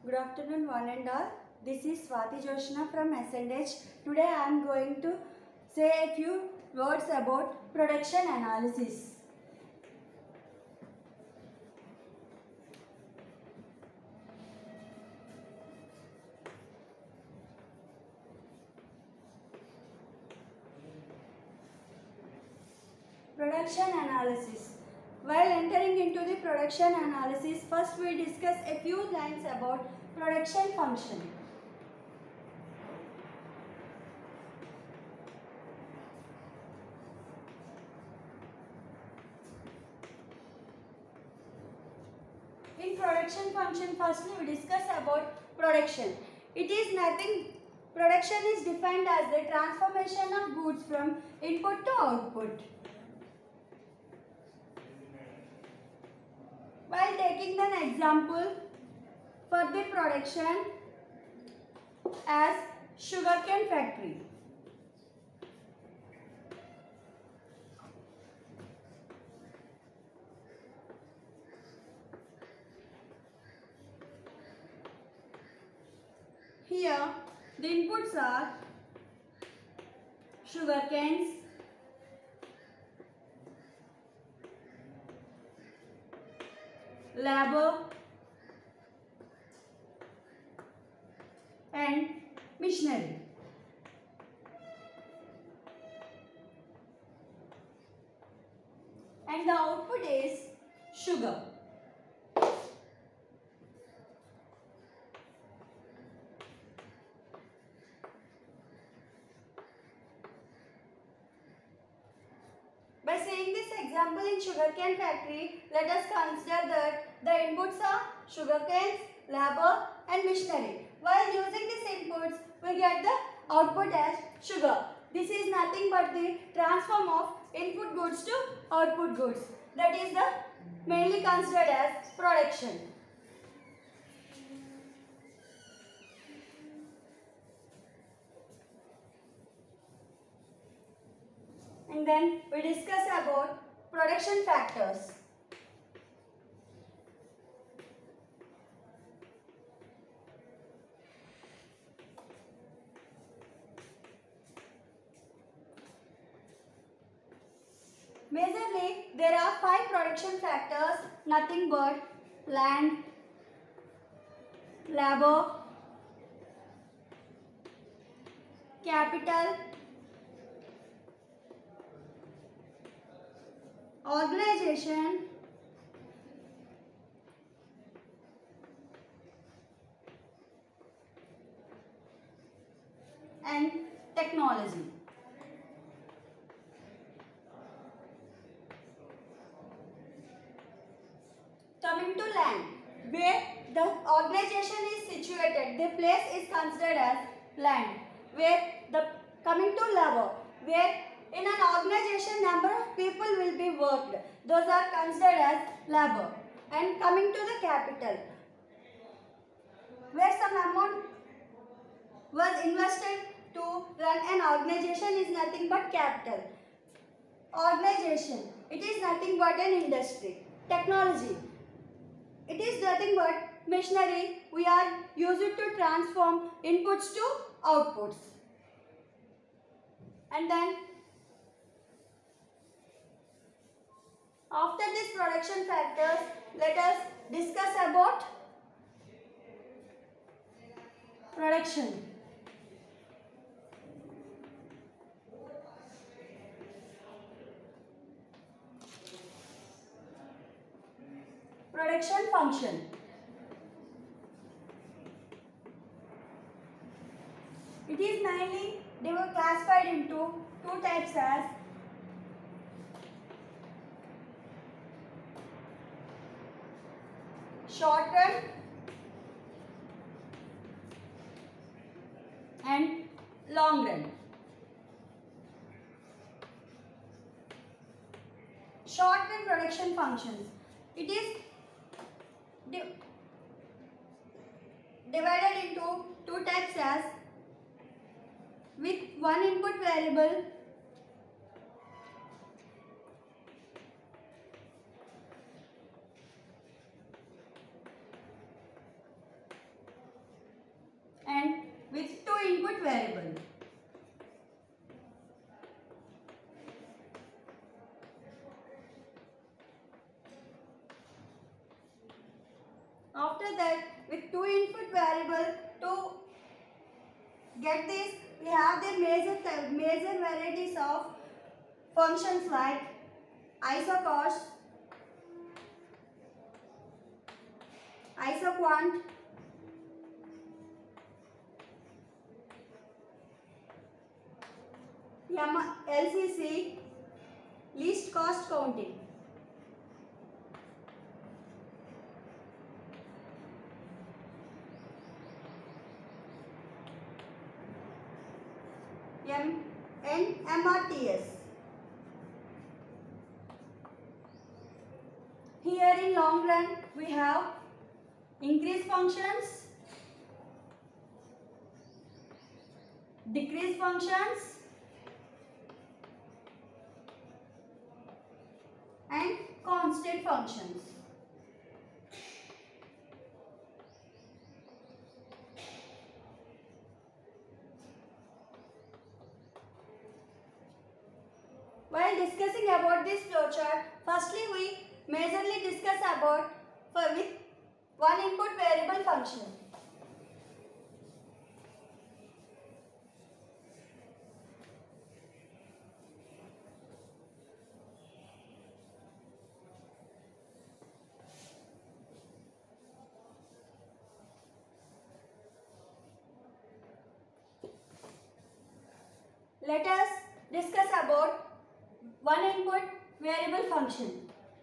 Good afternoon, one and all. This is Swati Joshna from SNH. Today I am going to say a few words about production analysis. Production analysis. While entering into the production analysis, first we discuss a few lines about production function. In production function, firstly we discuss about production. It is nothing. Production is defined as the transformation of goods from input to output. While taking an example for the production as sugarcane factory. Here the inputs are sugarcanes, labor and machinery. And the output is sugar. By saying this example in sugarcane factory, let us consider that the inputs are sugarcanes, labor and machinery. While using these inputs, we get the output as sugar. This is nothing but the transform of input goods to output goods. That is the mainly considered as production. And then we discuss about production factors. Majorly, there are 5 production factors, nothing but land, labor, capital, organization, and technology. Coming to land, where the organization is situated, the place is considered as land. Coming to labor, where in an organization number of people will be worked, those are considered as labor. And coming to the capital, where some amount was invested to run an organization is nothing but capital. Organization, it is nothing but an industry. Technology, it is nothing but machinery. We are used to transform inputs to outputs. And then after these production factors, let us discuss about production. Production function. It is mainly classified into 2 types as short run and long run. Short run production functions. It is divided into 2 types as with one input variable input variable. After that, with two input variable, to get this, we have the major varieties of functions like isocost, isoquant, LCC, least cost counting. MRTS. Here in long run we have increase functions, decrease functions, and constant functions. While discussing about this flowchart, firstly we majorly discuss about with one input variable function. Let us discuss about one input variable function.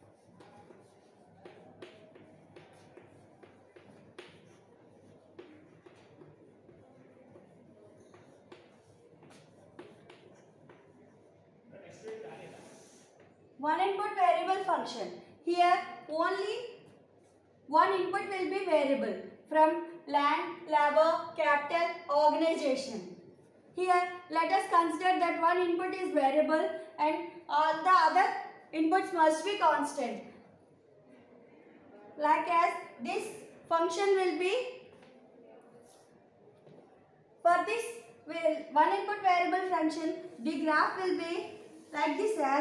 One input variable function. Here only one input will be variable from land, labor, capital, organization. Here let us consider that one input is variable and all the other inputs must be constant. Like as this function will be, for this one input variable function, the graph will be like this as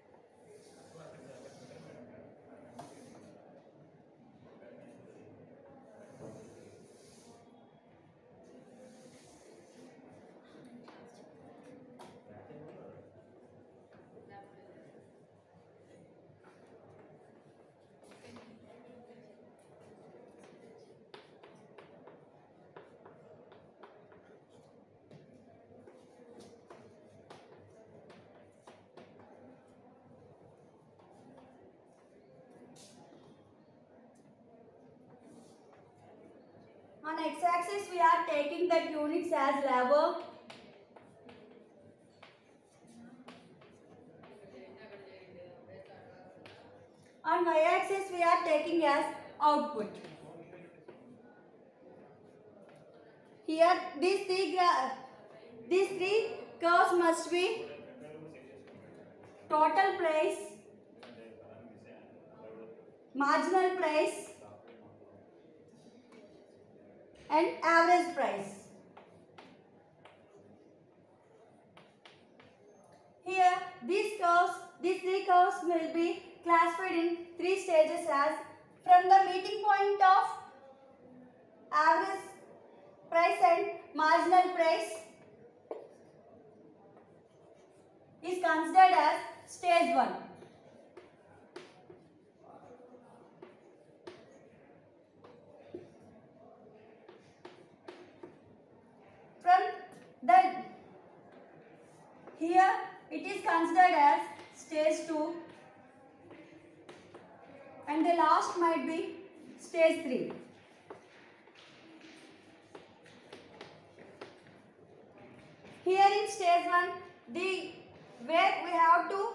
on x-axis we are taking the units as labor. On y-axis we are taking as output. Here these three curves must be total price, marginal price, and average price. Here these three curves will be classified in three stages as from the meeting point of average price and marginal price is considered as stage 1. Here it is considered as stage 2 and the last might be stage 3. Here in stage 1, where we have to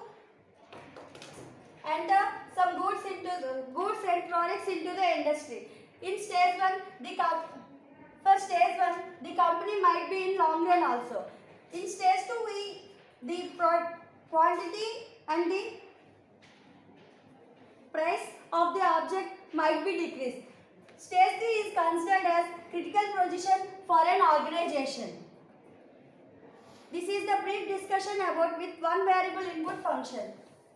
enter some goods and products into the industry. In stage 1, for stage 1, the company might be in long run also. In stage 2, the quantity and the price of the object might be decreased. Stage 3 is considered as critical position for an organization. This is the brief discussion about with one variable input function.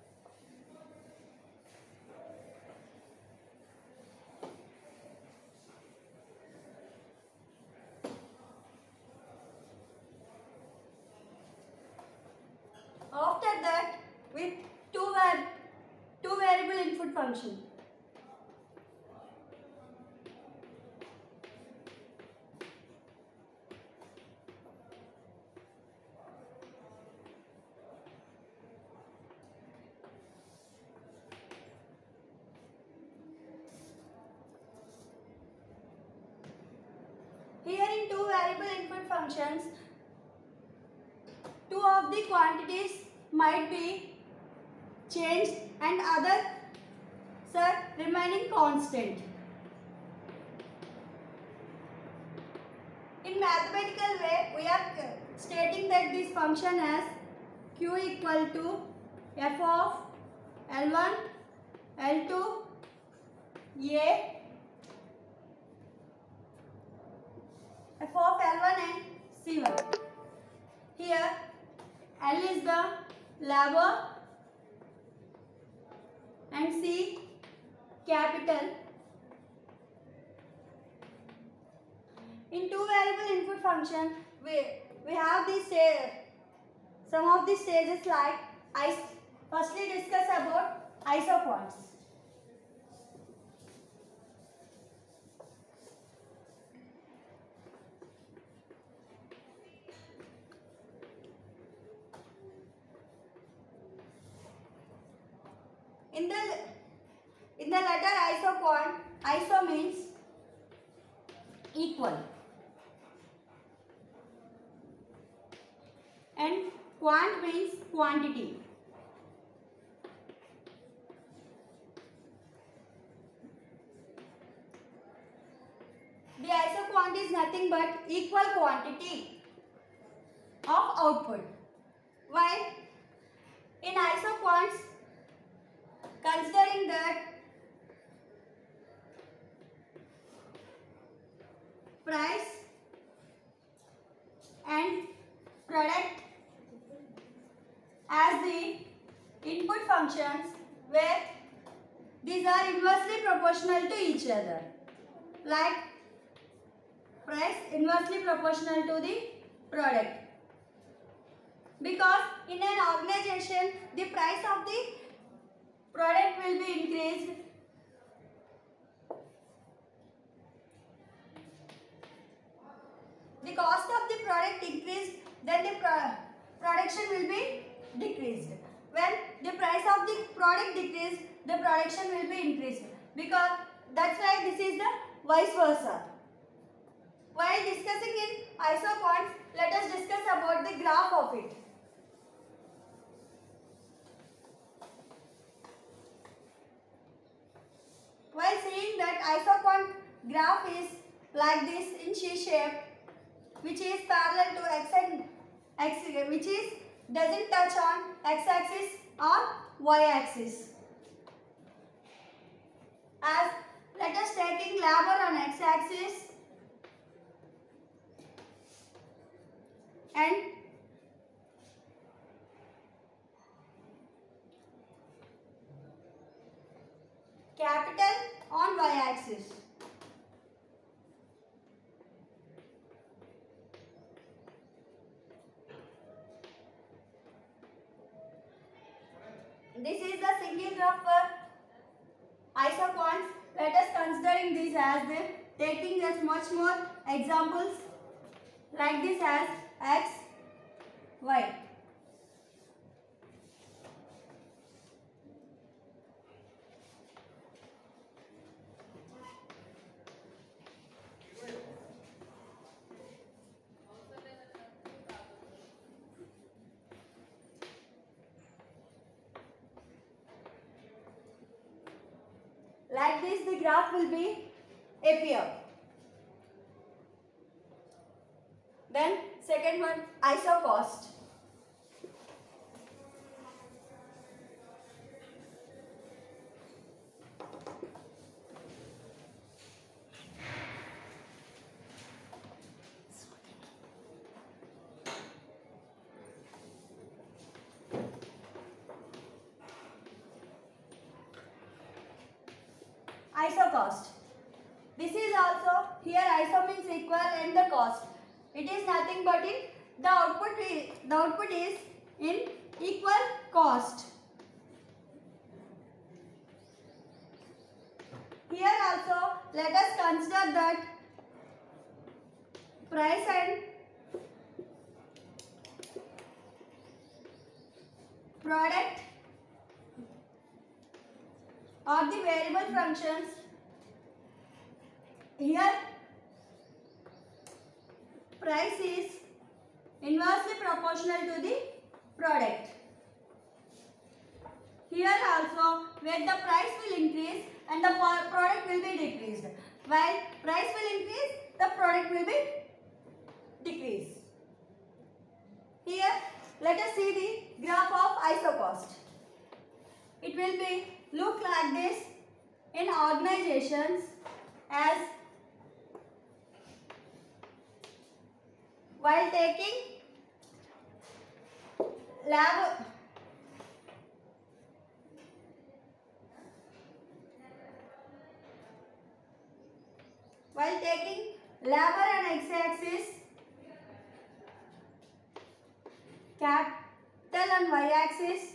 After that, with two variable input function. Here in two variable input functions, two of the quantities might be changed and others are remaining constant. In mathematical way, we are stating that this function as q equal to f of L1, L2, A, f of L1 and C1. Here L is the labor and C capital. In two variable input function, we have these some of the stages like firstly discuss about isoquants. In the letter isoquant, iso means equal and quant means quantity. The isoquant is nothing but equal quantity of output. While in isoquants, considering that price and product as the input functions, where these are inversely proportional to each other, like price inversely proportional to the product, because in an organization the price of the product will be increased the cost of the product increased, then the production will be decreased. When the price of the product decreased, the production will be increased, because that's why this is the vice versa. While discussing in isoquants, let us discuss about the graph of it. While seeing that isoquant graph is like this in C-shape, which is parallel to x and x, which is doesn't touch on x-axis or y-axis. As let us taking labor on x-axis and capital on y-axis. This is the single graph for isoquants. Let us considering this as the taking as much more examples like this as x, y. Like this the graph will be appear. Then second one, isocost. iso cost. This is also, here iso means equal and the cost. It is nothing but in the output is in equal cost. Here also let us consider that price and product are the variable functions. Here price is inversely proportional to the product. Here also where the price will increase and the product will be decreased. While price will increase, the product will be decreased. Here let us see the graph of iso cost. It will be look like this in organizations as while taking labor and x-axis, capital and y-axis,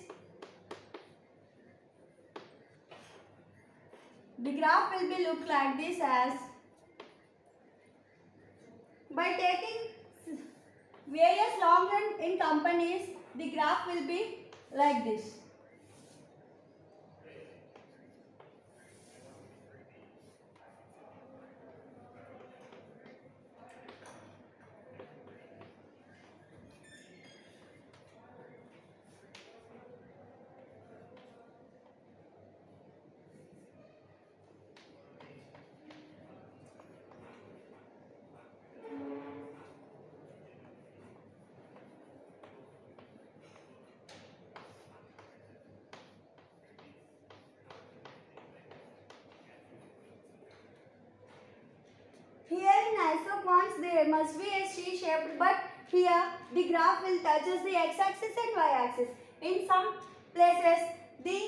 the graph will be look like this as by taking various long run in companies, the graph will be like this. Here in isoquants there must be a C-shaped, but here the graph will touches the x-axis and y-axis. In some places the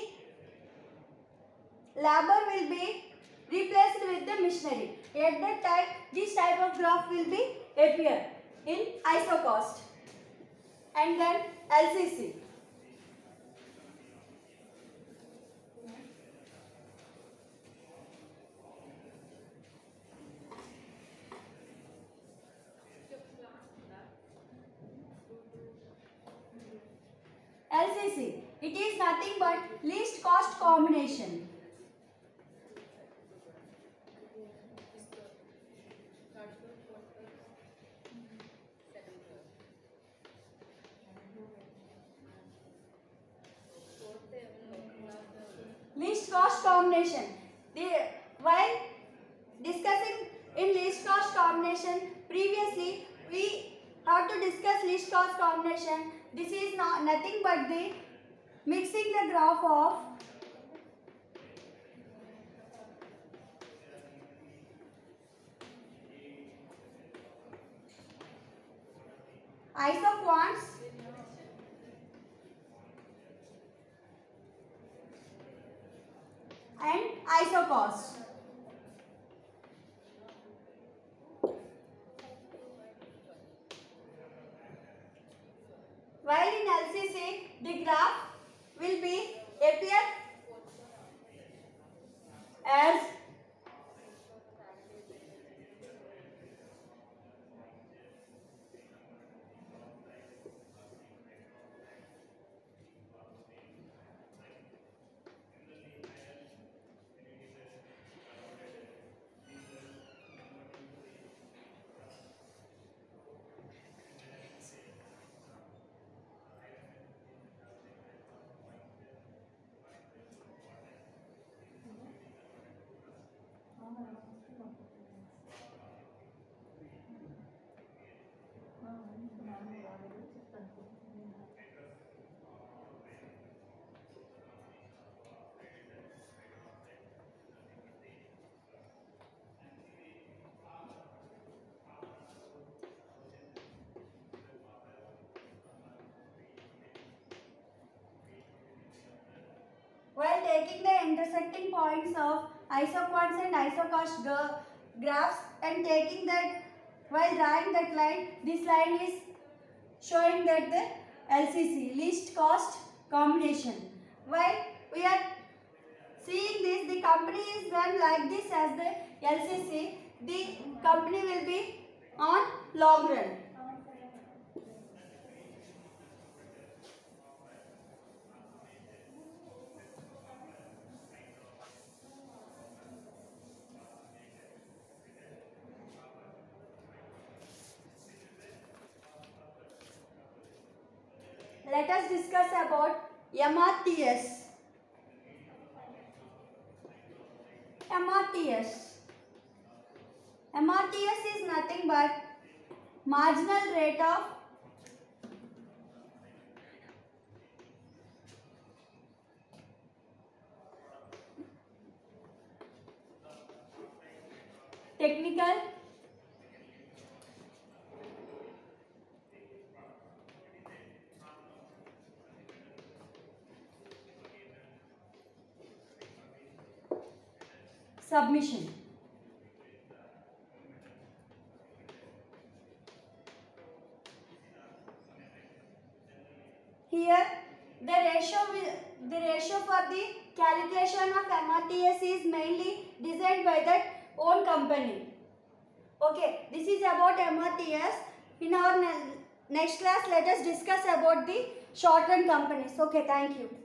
labor will be replaced with the machinery. At that time this type of graph will be appear in iso cost. And then LCC. LCC. It is nothing but least cost combination. Least cost combination. While discussing in least cost combination, previously we have to discuss least cost combination. This is nothing but the mixing the graph of isoquants and isocost. While in LCC, the graph will be appear as while taking the intersecting points of isoquants and isocost graphs, and taking that while drawing that line, this line is showing that the LCC, least cost combination. While we are seeing this, the company is done like this as the LCC, the company will be on long run. Let us discuss about MRTS. MRTS is nothing but marginal rate of technical submission. Here the ratio for the calculation of MRTS is mainly designed by that own company. Okay, this is about MRTS. In our next class, let us discuss about the short run companies. Okay, thank you.